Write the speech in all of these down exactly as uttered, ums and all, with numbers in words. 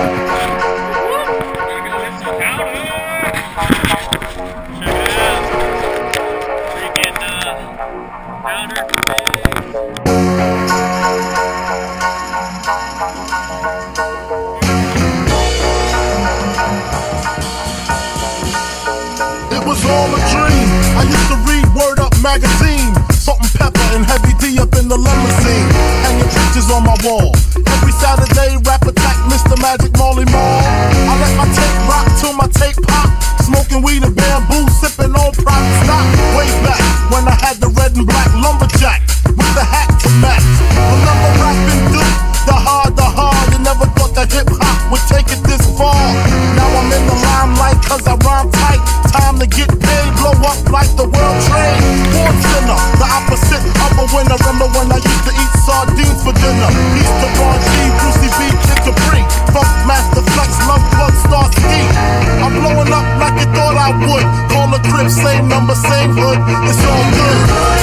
Magazine, Salt and Pepper and Heavy D up in the limousine, hanging pictures on my wall. Every Saturday, rap attack, Mister Magic Marley Marl. I let my tape rock till my tape pop, smoking weed and bamboo, sipping on private stock. Way back when I had the red and black lumberjack with the hat to match. Remember rapping Duke, the hard, the hard. You never thought that hip hop would take it this far. Now I'm in the limelight cause I rhyme tight. Time to get paid, blow up like the world trade. Born sinner, the opposite of a winner. Remember when I used to eat sardines for dinner? East to Ron G, Brucey B, Kid Capri, Funk Master Flex, Love Bug, Star Ski. I'm blowing up like you thought I would. Call the crib, same number, same hood. It's all good.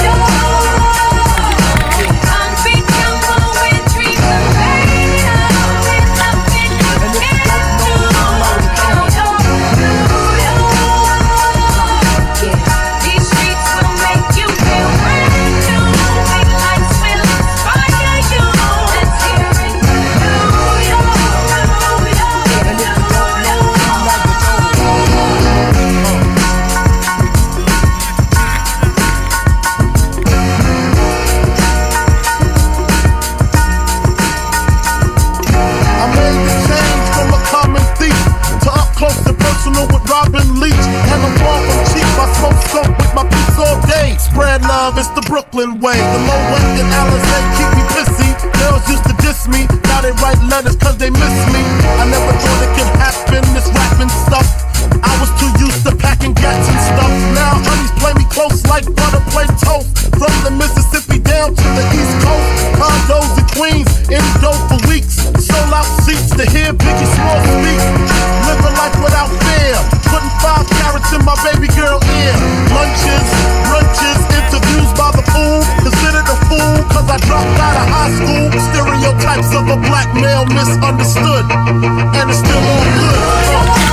It's the Brooklyn way. The low rent and Alizé keep me pissy. Girls used to diss me, now they write letters cause they miss me. I never thought it could happen, this rapping stuff. I was too used to packing gats and stuff. Now honeys play me close like butter play toast. From the Mississippi down to the East Coast. Condos in Queens, in dope for weeks. Sold out seats to hear Biggie Small speak. Living life without fear, putting five carats in my baby girl ear. Lunches, brunches, interviews by the fool. Considered a fool cause I dropped out of high school. Stereotypes of a black male misunderstood, and it's still all good. Uh.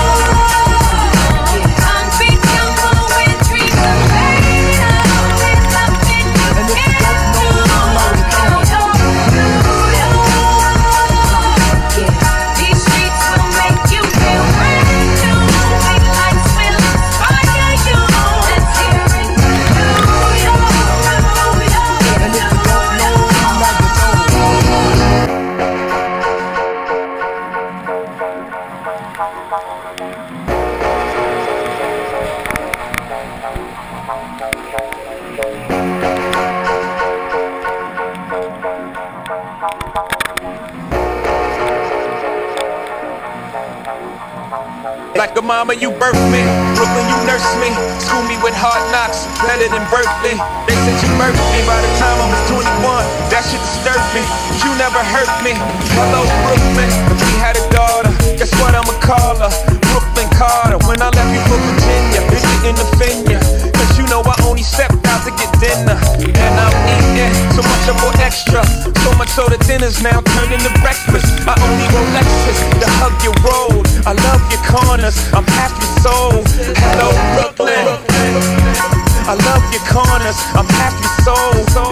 Like a mama, you birthed me. Brooklyn, you nursed me. School me with hard knocks, better than Berkeley. They said you murdered me by the time I was twenty-one. That shit disturbed me, but you never hurt me. Hello, Brooklyn. If we had a daughter, guess what I'ma call her? Brooklyn Carter. When I left you for Virginia, it didn't offend ya, cause you know I only stepped out to get dinner. And I'm eating so much I bought extra. So much so the dinner's now turned into breakfast. I only roll Lexus to hug your road. I love your corners, I'm half your soul. Hello, Brooklyn. I love your corners, I'm half your soul.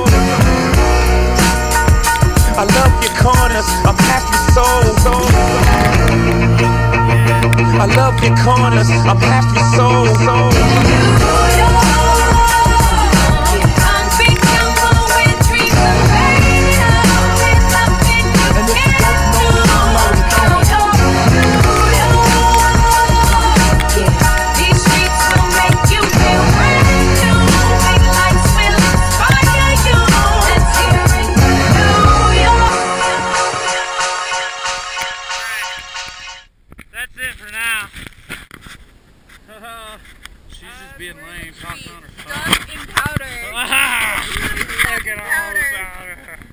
I love your corners, I'm half your soul. I love your corners, I'm half your soul. That's it for now. She's just being lame, talking on her phone. Stuck in powder. Look at all the powder.